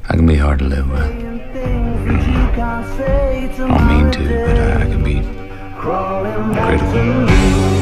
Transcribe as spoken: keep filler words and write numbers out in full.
I can be hard to live with. I don't mean to, but I, I can be critical.